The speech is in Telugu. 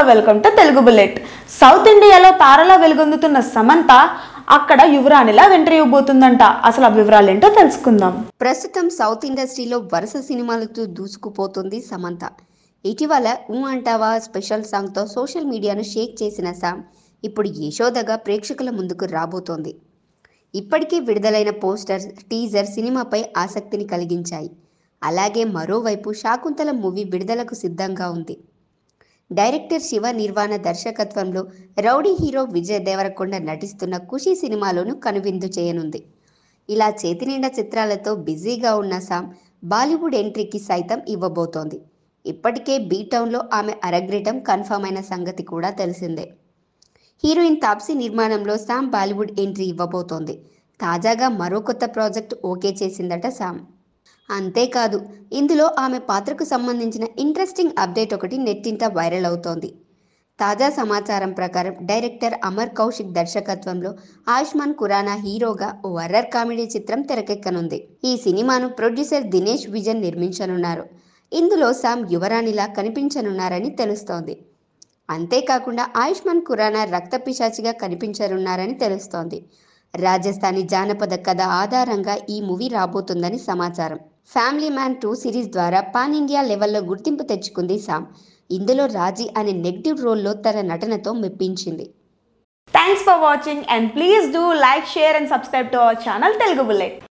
Welcome to Telugu bullet. South ఇండియాలో తారలా వెలుగొందుతున్న సమంత అక్కడ యువరాణిలా ఎంట్రీ ఇవ్వబోతుందంట. అసలు ఆ వివరాలు ఏంటో తెలుసుకుందాం. ప్రస్తుతం సౌత్ ఇండస్ట్రీలో వరుస సినిమాలతో దూసుకుపోతుంది సమంత. ఇటీవల అంటావా స్పెషల్ సాంగ్తో సోషల్ మీడియాను షేక్ చేసిన సామ్ ఇప్పుడు యశోదగా ప్రేక్షకుల ముందుకు రాబోతోంది. ఇప్పటికే విడుదలైన పోస్టర్, టీజర్ సినిమాపై ఆసక్తిని కలిగించాయి. అలాగే మరోవైపు శాకుంతల మూవీ విడుదలకు సిద్ధంగా ఉంది. డైరెక్టర్ శివ నిర్వాణ దర్శకత్వంలో రౌడీ హీరో విజయ్ దేవరకొండ నటిస్తున్న ఖుషి సినిమాలోనూ కనువిందు చేయనుంది. ఇలా చేతినిండా చిత్రాలతో బిజీగా ఉన్న సామ్ బాలీవుడ్ ఎంట్రీకి సైతం ఇవ్వబోతోంది. ఇప్పటికే బీ టౌన్లో ఆమె అరగ్రేటం కన్ఫర్మ్ అయిన సంగతి కూడా తెలిసిందే. హీరోయిన్ తాప్సీ నిర్మాణంలో సామ్ బాలీవుడ్ ఎంట్రీ ఇవ్వబోతోంది. తాజాగా మరో కొత్త ప్రాజెక్ట్ ఓకే చేసిందట సామ్. అంతేకాదు, ఇందులో ఆమె పాత్రకు సంబంధించిన ఇంట్రెస్టింగ్ అప్డేట్ ఒకటి నెట్టింట వైరల్ అవుతోంది. తాజా సమాచారం ప్రకారం డైరెక్టర్ అమర్ కౌశిక్ దర్శకత్వంలో ఆయుష్మాన్ ఖురానా హీరోగా ఓ హర్రర్ కామెడీ చిత్రం తెరకెక్కనుంది. ఈ సినిమాను ప్రొడ్యూసర్ దినేష్ విజన్ నిర్మించనున్నారు. ఇందులో సామ్ యువరాణిలా కనిపించనున్నారని తెలుస్తోంది. అంతేకాకుండా ఆయుష్మాన్ ఖురానా రక్త పిశాచిగా కనిపించనున్నారని తెలుస్తోంది. రాజస్థానీ జానపద కథ ఆధారంగా ఈ మూవీ రాబోతుందని సమాచారం. ఫ్యామిలీ మ్యాన్ 2 సిరీస్ ద్వారా పాన్ ఇండియా లెవెల్లో గుర్తింపు తెచ్చుకుంది సామ్. ఇందులో రాజీ అనే నెగిటివ్ రోల్లో తన నటనతో మెప్పించింది. Thanks for watching and please do like, share and subscribe to our channel Telugu bullet.